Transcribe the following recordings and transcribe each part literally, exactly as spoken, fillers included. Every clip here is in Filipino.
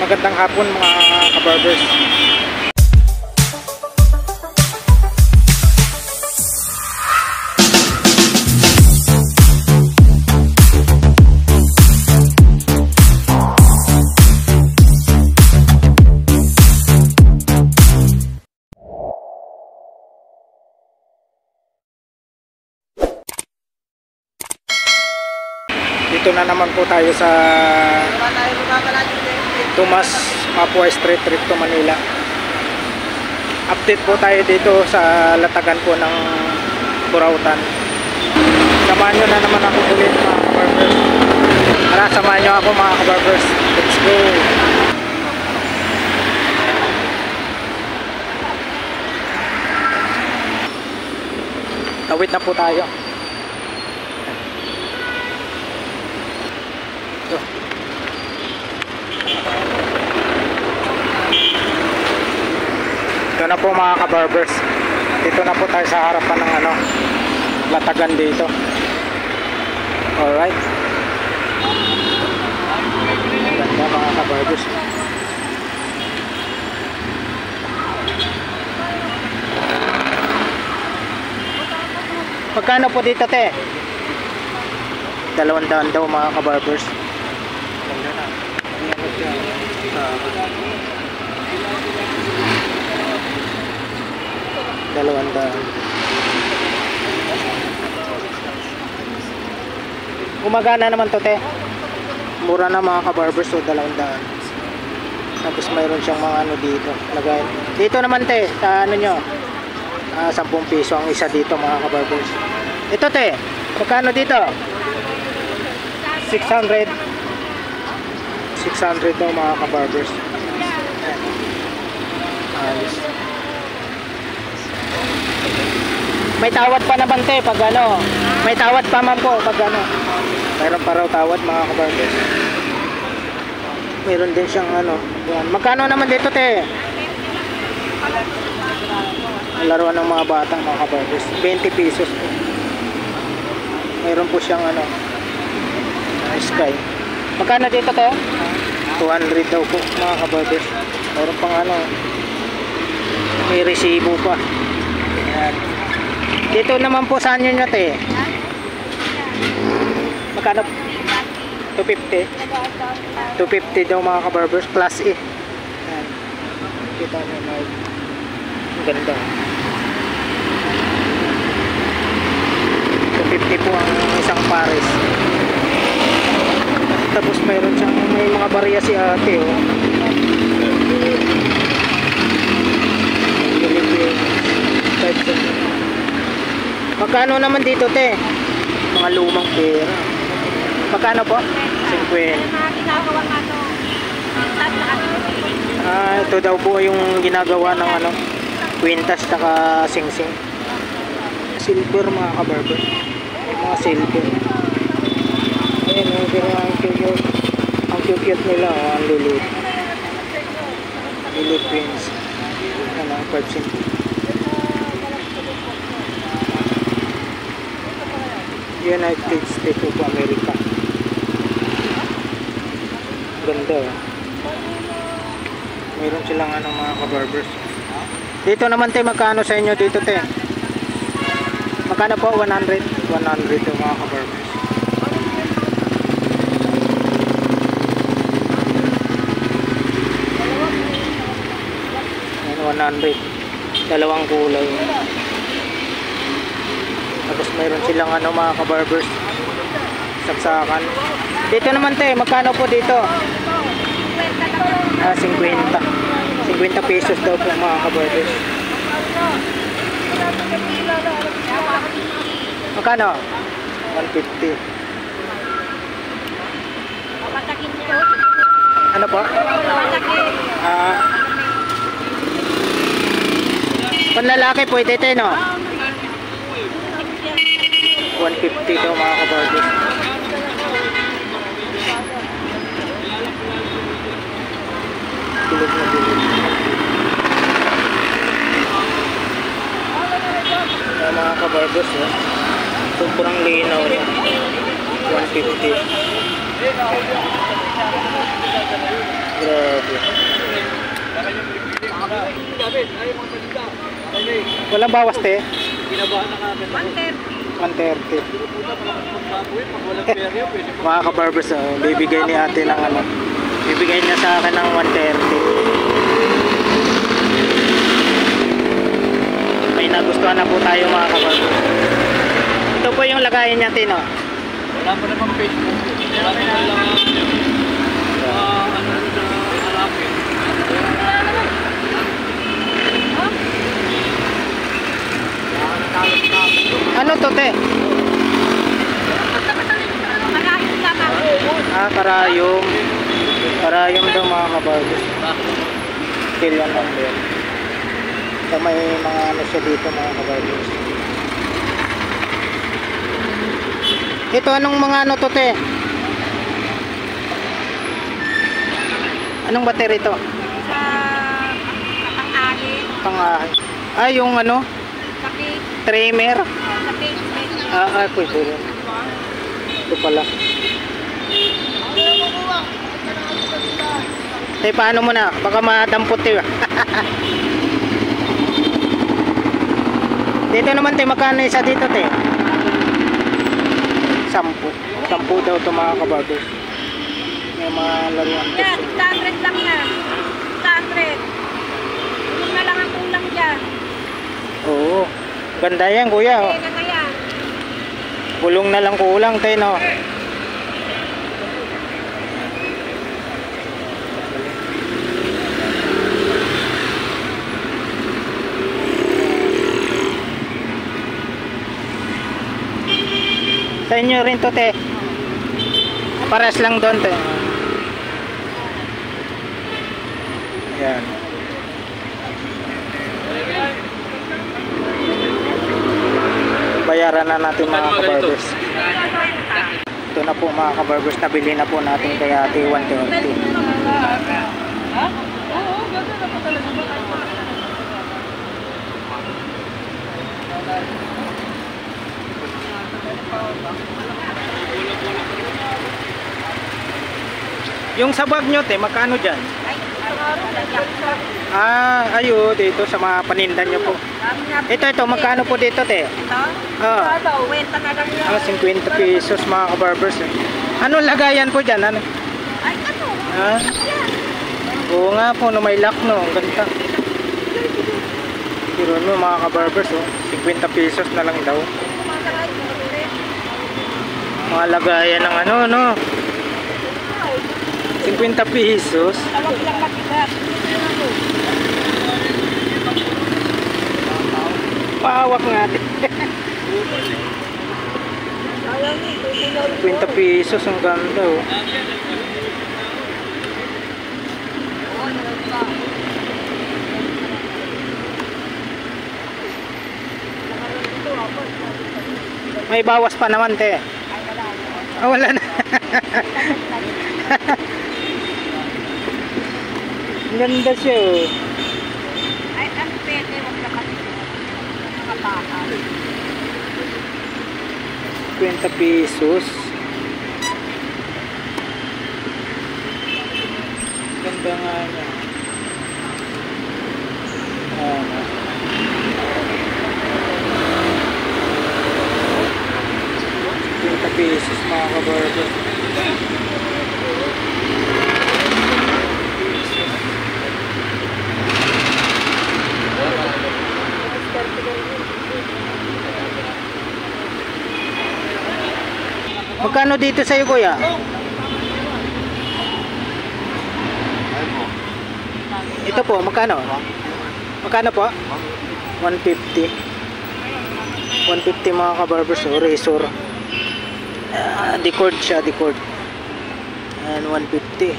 Magandang hapon mga kabarbers. Dito na naman po tayo sa Tomas Mapua Street, Recto, Manila. Update po tayo dito sa latagan po ng Burautan. Samahan nyo na naman ako ulit mga kabarbers. Tara, samahan nyo ako mga kabarbers. Let's go! Tawid na po tayo. Ito. Ito na po mga kabarbers. Dito na po tayo sa harapan ng ano, latagan dito. Alright. Ganda mga kabarbers. Magkano po dito te? Dalawang daan daw mga kabarbers. Dalawang daan. Gumagana naman to te. Mura na mga kabarbers, so dalawang daan. Tapos mayroon siyang mga ano dito lagay. Dito naman te, sa ano nyo, ah, sampung piso ang isa dito mga kabarbers. Ito te, magkano dito? six hundred. six hundred daw mga kabarbers. Ayos. May tawad pa naman te pag ano. May tawad pa man po pag ano. Mayroon pa raw tawad mga kabarbers. Mayroon din siyang ano. Yan. Magkano naman dito te? Laruan ng mga batang mga kabarbers. twenty pesos po. Mayroon po siyang ano, Sky. Magkano dito te? two hundred daw po mga kabarbers. Mayroon pang ano, may resibo pa. Yan. Dito naman po saan yun nyo te? Magkano? two fifty. two fifty daw mga kabarbers. Plus E. Yan. Kita nyo na. Ang ganda. two fifty po ang isang pares. Tapos mayroon siyang may mga barya si ate oh. Magkano naman dito te? Mga lumang pera. Magkano po? fifty. Ah, ito daw po yung ginagawa ng ano, kwintas saka singsing. Silver mga kabarber. Mga silver. Ayan, oh, pero ang cute, ang cute nila, oh, ang lilit. Lilit pins. Ano, five cent. United States of America. Ganda, oh. Mayroon silang ano mga kabarbers. Dito naman te, magkano sa inyo dito te? Magkano po? one hundred. one hundred to mga kabarbers. one hundred. Dalawang kulay. Tapos mayroon silang ano mga kabarbers, saksakan. Dito naman te, magkano po dito? Ah, fifty. fifty pesos daw po mga kabarbers. Magkano? one fifty. Ano po? Ah, panlalaki pwede te no? one fifty daw mga kabarbers. Bilog na bilog. Ayan mga kabarbers eh. Sobrang linaw niya. one fifty. Grabe. eh. Walang bawas, te. Ginabahan na kagad. one thirty. one thirty. Puta pa lang magbabuhin. Pag walang peryo, pwede mo. Mga ka-barbers, oh, bibigay ni ate ng ano. Bibigay niya sa akin ng one thirty. May nagustuhan na po tayo mga ka-barbers. Ito po yung lagayan niya, Tino. Wala pa namang Facebook. Wala pa lang uh, ano na harapin. Ano to, te? Marayong lang ako. Ah, karayom. Karayom daw mga ka-barbers. Kill yan lang din. So may mga ano siya dito mga ka-barbers. Ito anong mga ano to, te? Anong battery to? Sa pang-alin. Pang ah, yung ano? Sa page. Trimmer? Sa page. Ah, ah, pwede rin. Ito pala. Eh, paano mo na? Baka madampot eh. Dito naman, te, magkano isa dito, te? Sampu. Sampu daw ito mga kabarbers. May mga laruan. Yan, two hundred lang yan. two hundred. Yung na lang ang kulang dyan. Oo. Ganda yan, kuya. Oh. Kaya na yan. Gulong na lang kulang, te, no? Sa inyo rin to, te. Pares lang doon, te. Yan. Bayaran na natin mga kabarbers. Ito na po mga kabarbers. Nabili na po natin kay ate one thirty. Yung sa bag nyo, te, magkano dyan? Ay, ano? Ah, ayo, dito sa mga panindan nyo po. Ito, ito, magkano po dito, te? Ito? Ah, Ito, wenta na lang yan. ah fifty pesos mga kabarbers. Eh. Anong lagayan po dyan? Ano? Ay, ano? Ah, oo nga po, no, may lock, no. Ang ganda. Pero no, mga kabarbers, oh, fifty pesos na lang daw. Mga lagayan ng ano, no. fifty pesos. Tawag lang matigas. Pahawak natin. fifty pesos, ang ganda, oh. May bawas pa naman, te. Ah, wala na. Ganda siya, oh. Ay, ano pwede? Huwag na kasi nakapakal. fifty pesos. Ganda nga niya. Ah. fifty pesos mga kabarbers. Magkano dito sa'yo, kuya? Ito po, magkano? Magkano po? one fifty. one fifty mga kabarbers, o razor. Uh, decord siya, decord. And one fifty.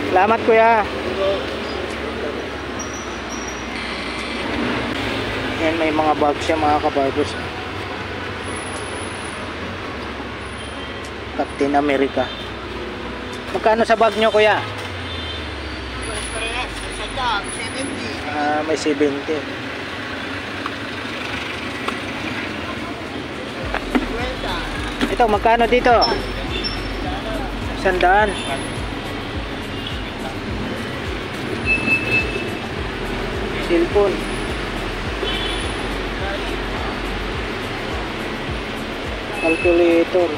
Salamat kuya. Yan, may mga bag siya mga kabarbers. Captain America. Magkano sa bag nyo kuya? Ah, may seventy. Ito, magkano dito? Sandaan. Cellphone. Calculator.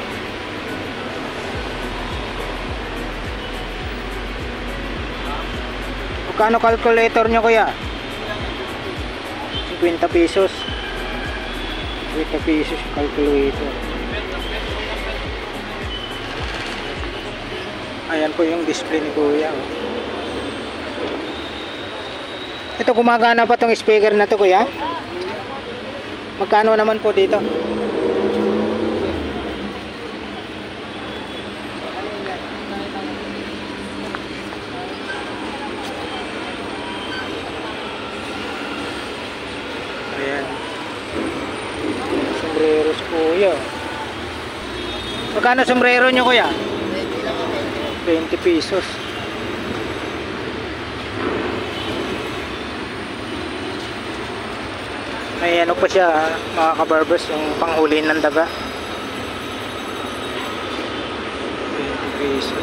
Magkano calculator nyo kuya? fifty pesos. fifty pesos calculator. Ayan po yung display ni kuya. Ito, gumagana pa tong speaker na to kuya? Magkano naman po dito? Ayan. Sombreros kuya. Magkano sombrero nyo kuya? twenty pesos. May ano pa siya mga kabarbers, yung panghuli ng daga. twenty pesos.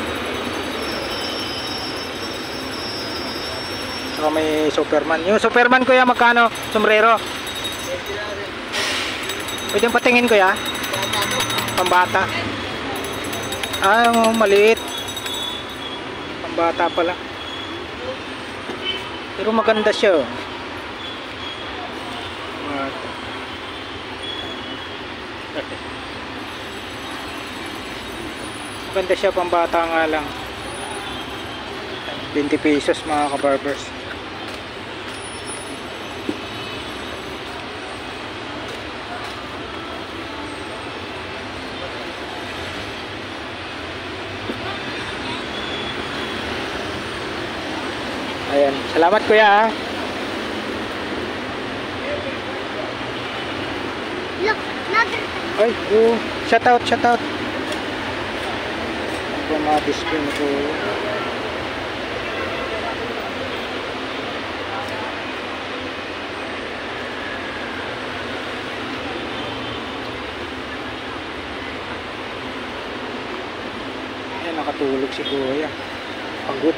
Saka may Superman. Yung Superman kuya, magkano? Sombrero? Pwede yung patingin kuya? Pambata. Ah, yung maliit. Pambata pala. Pero maganda siya. Oh. Maganda siya, pambata nga lang. twenty pesos mga kabarbers. Ayan, salamat kuya ha. Look, another. Ay, oh, shout out, shout out. Ito mga display ko. Ayan, nakatulog si kuya. Pagod.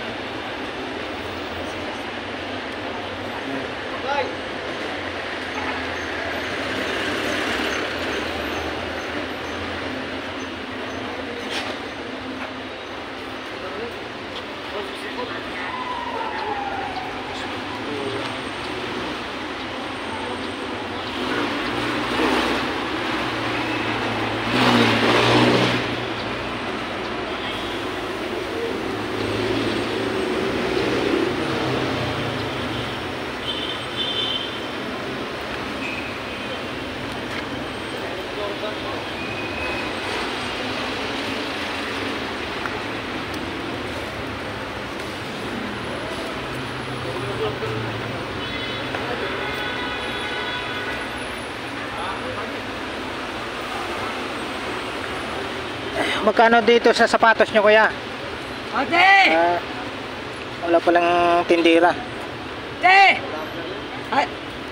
Magkano dito sa sapatos nyo kuya? Ate! Ah, wala palang tindira. Ate! Ay!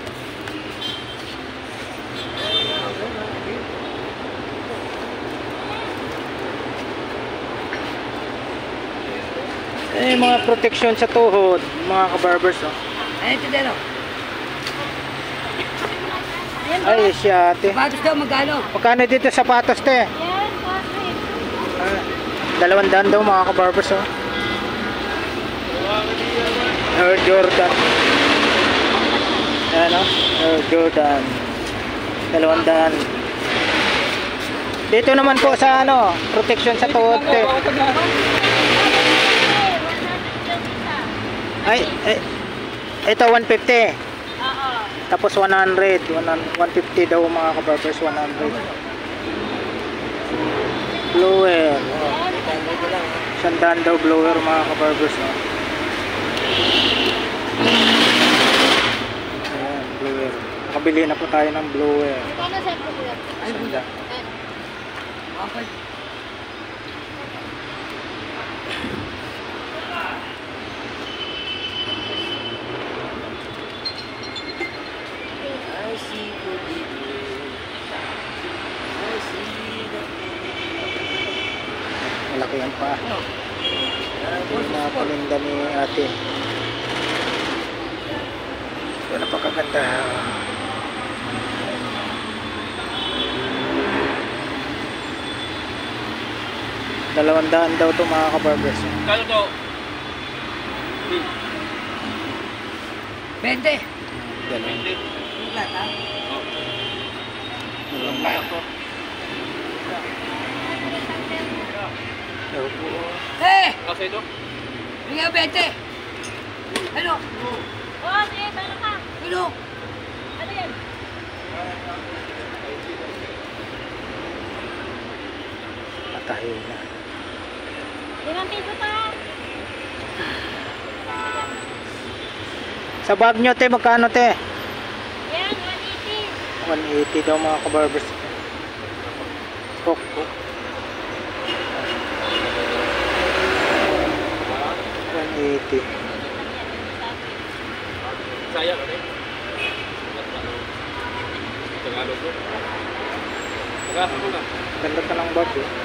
Eh, mga protection sa tuhod, mga kabarbers oh. Ay, ito din, oh. Ay, siya ate. Sapatos daw, magkano? Magkano dito sa sapatos te? Yan, bakit? Ah, dalawang daan daw mga kabarbers oh. Air Jordan. Ayan oh, Air Jordan. Dalawang daan. Dito naman po sa ano, protection sa tuhod te. Ay, ay, ito one fifty. Oo. Tapos one hundred, one fifty daw mga kabarbers, one hundred. Blower. Oh. Sandaan daw blower mga kabarbers. Oh. Ayan, blower. Nakabili na po tayo ng blower. Kano sa blower? Sandaan. Okay. Malaki yan pa. Yung mga paninda ni ate. Yan ang pagkaganda. Dalawang daan daw to mga kabarbers. Kano to? Bente. Dalawang. Dalawang bayak to. Daw po. Eh! Kasi ito? Bigyan bente. Ano? Oo, sige, meron ka. Ano? Ano yan? Patahin na. Limang piso pa. Sa bag nyo te, magkano te? Yan, one eighty. one eighty daw mga kabarbers. Cook. one eighty. Sayang ano eh. Tagalog ko. Tagalog ko na. Ganda pa ng bag eh.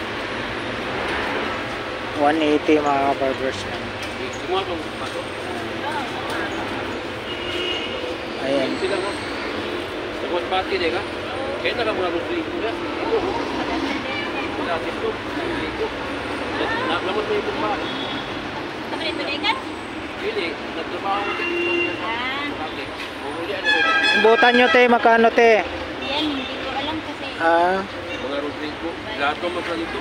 one eighty mga kabarbers. Gumawa kong pato. Ayan. Sila mo. Sabot pati deh ka. Kaya na ka mga rupli ko na. Wala sito. Namot mo yung pa. Kapit mo na ikat? Hindi. Nagtrabaho ko dito. Ah. Umuli ano ko. Ang butan nyo te, magkano te? Yan, hindi ko alam kasi. Ah, Mga rupli ko. Lahat ko magsalito.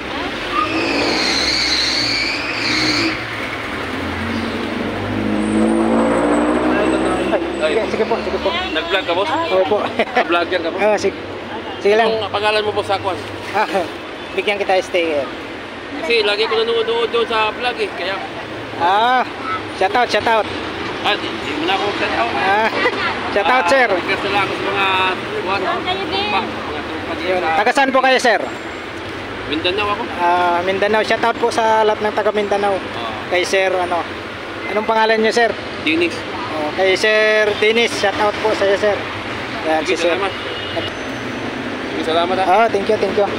ay, sige, sige po, sige po. Nag-vlog ka boss? Opo. Vlogger ka boss? Ah, sige. Sige lang. Ang pangalan mo boss Akwan? Ah, bigyan kita sticker. Kasi lagi ko nanonood doon sa vlog eh. Kaya, Ah, shout out, shout out. ah, di, di mo na ako set out. Ah, shout out sir. Kasi lang ako sa mga tuwan. Saan kayo, Ben? Pa, mga tuwan Yun. sa Taga saan po kayo sir? Mindanao ako. Ah, Mindanao. Shout out po sa lahat ng taga Mindanao. Oh, Kay sir, ano? Anong pangalan niyo sir? Dinis. Oh, kay Sir Dennis, shout out po sa iyo sir. Yan si Sige, sir. salamat. Sige, salamat ha. Oh, thank you, thank you.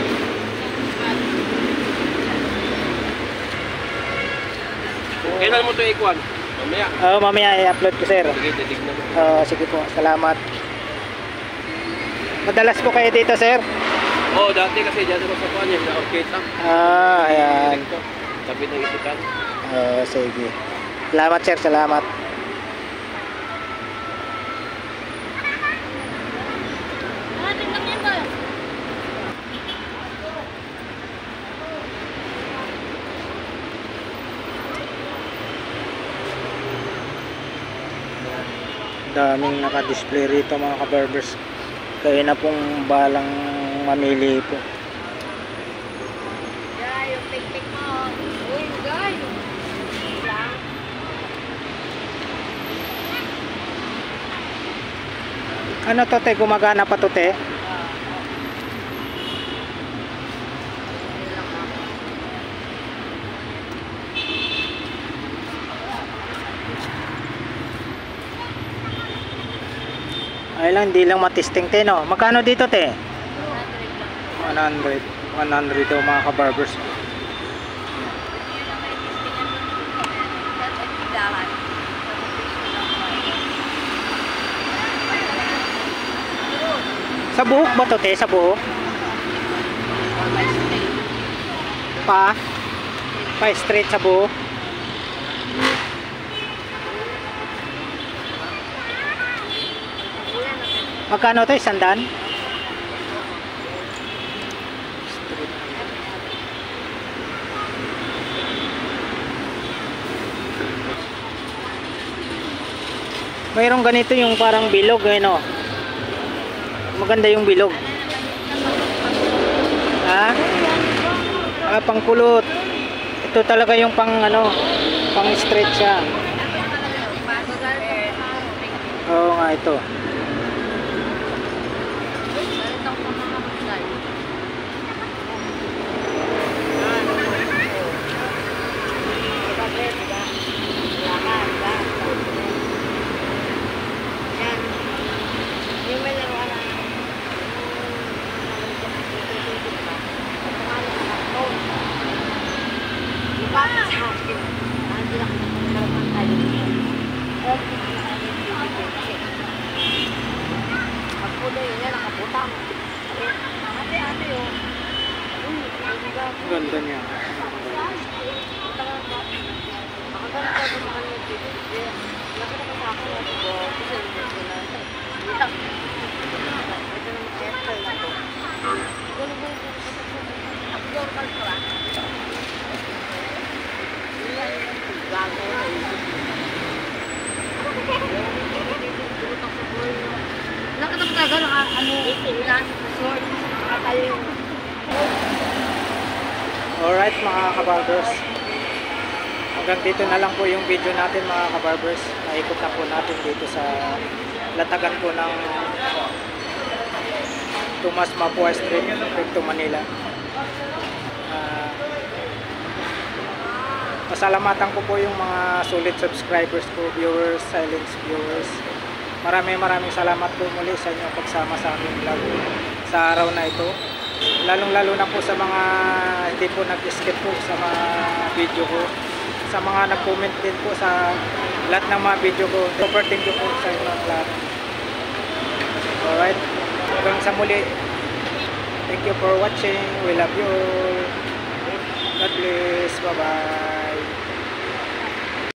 Kailan mo ito ikuan? Mamaya. Oh, mamaya i-upload ko sir. Sige, titignan mo. Oh, sige po. Salamat. Madalas po kayo dito sir? Oo, oh, dati kasi dyan ako sa kuwan niya. Na-orchid lang. Ah, ayan. Sabi ng isikan. Oh, sige. Salamat sir, salamat. Atin lang yan ba? Daming naka-display rito mga kabarbers. Kayo na pong balang mamili po. Guy, yung tik-tik mo. Uy, guy. Lang. Ano to te? Gumagana pa to te? Ay lang, hindi lang matisting te no. Magkano dito te? one hundred. one hundred daw mga kabarbers. Sa buhok ba to te? Sa buhok? Pa? Pa straight sa buhok? Magkano to? Isandaan? Mayroong ganito yung parang bilog eh no. Maganda yung bilog. Ha? Ah, pangkulot. Ito talaga yung pang ano, pang straight siya. Oo nga ito. Ganda niya. Nakita ko talaga naka ano, short, nakatayo. Alright mga kabarbers. Hanggang dito na lang po yung video natin mga kabarbers. Naikot na po natin dito sa latagan po ng Tomas Mapua Street, Recto, Manila. Uh, pasalamatan ko po yung mga solid subscribers ko, viewers, silent viewers. Maraming maraming salamat po muli sa inyong pagsama sa aking vlog sa araw na ito. Lalong lalo na po sa mga hindi po nag-skip po sa mga video ko, sa mga nag-comment din po sa lahat ng mga video ko. Super thank you po sa inyo lahat. Alright, hanggang sa muli, thank you for watching. We love you all. God bless. Bye bye.